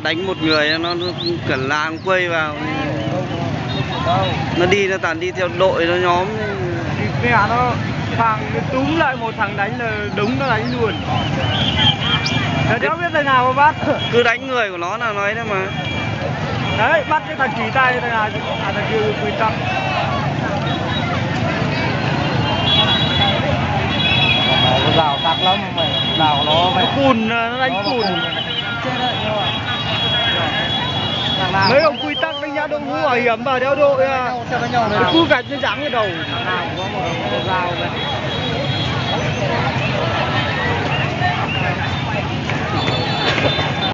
đánh một người nó cả làng quây vào. Nó đi, nó toàn đi theo đội, nó nhóm. Mẹ nó thằng túm lại một thằng đánh là đúng nó đánh luôn. Thế cháu biết thằng nào mà bắt. Cứ đánh người của nó là nói đấy mà. Đấy, bắt cái thằng chỉ tay thằng nào thằng kia quy tắc. Nó rào sắc lắm mày, rào nó mày. Nó cùn, nó đánh cùn. Mấy ông quy tắc đánh nhau đội mũ bảo hiểm vào đeo đội à. Cứ gạch nó rắn cái đầu. Nào có một rào này.